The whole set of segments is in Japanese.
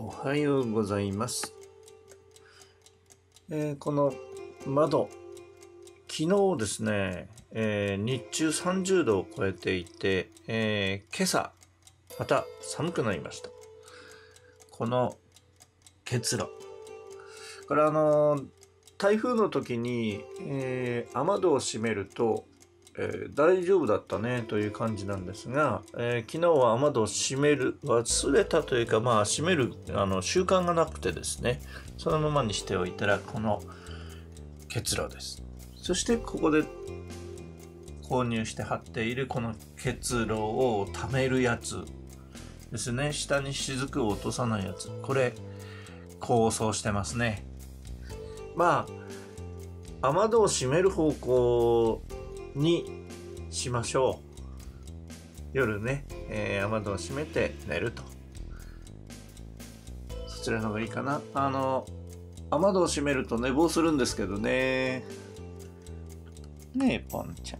おはようございます。この窓、昨日ですね、日中30度を超えていて、今朝また寒くなりました。この結露、これ台風の時に、雨戸を閉めると大丈夫だったねという感じなんですが、昨日は雨戸を閉める忘れたというか、閉める習慣がなくてですね、そのままにしておいたらこの結露です。そしてここで購入して貼っているこの結露をためるやつですね、下に雫を落とさないやつ、これ構想してますね。雨戸を閉める方向にしましょう。夜ね、雨戸を閉めて寝ると、そちらの方がいいかな。雨戸を閉めると寝坊するんですけどね。ねえポンちゃん、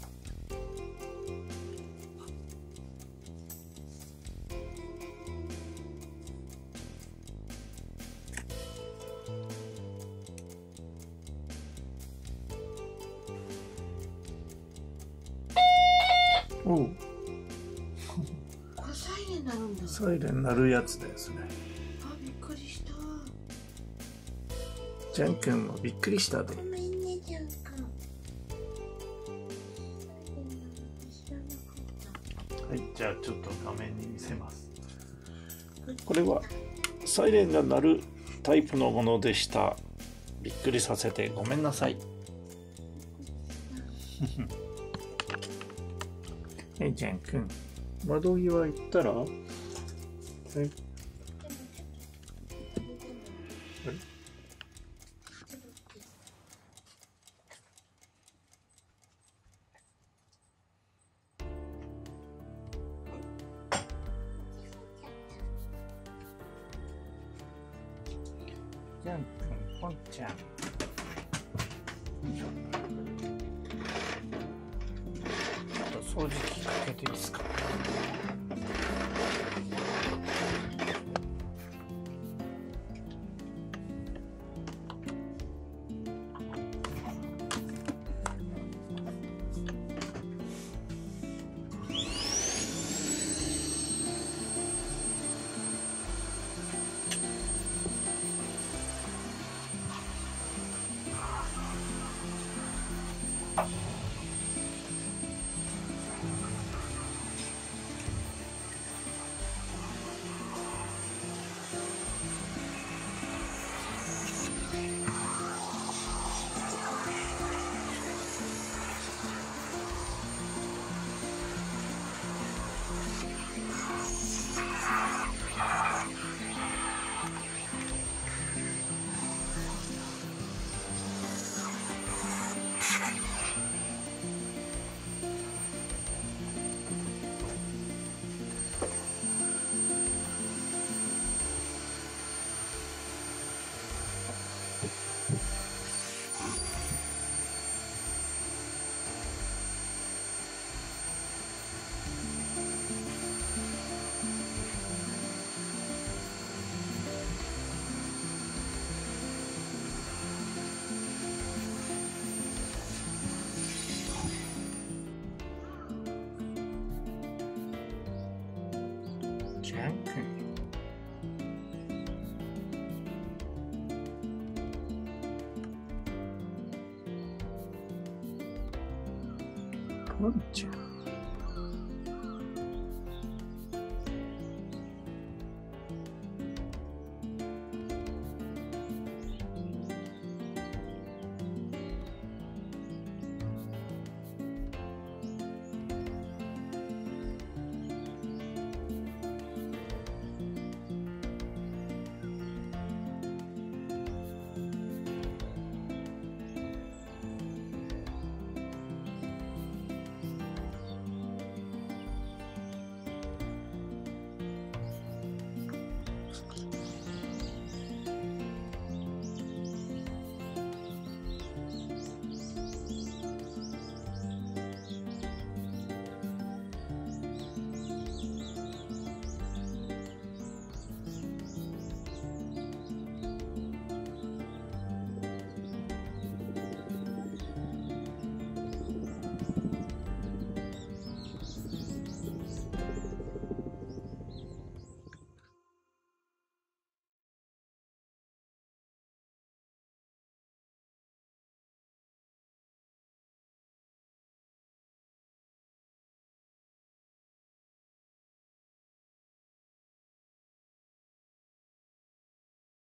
おうこれサイレン鳴るんだ。 サイレン鳴るやつですね。 あ、びっくりした。 ジャン君もびっくりしたで。 ごめんね、ジャン君。 はい、じゃあちょっと画面に見せます。これはサイレンが鳴るタイプのものでした。びっくりさせてごめんなさい。はいジャン君、窓際行ったら、ジャン君、ポンちゃん、ちょっと掃除機かけていいですか。ジャン君、ポンちゃん。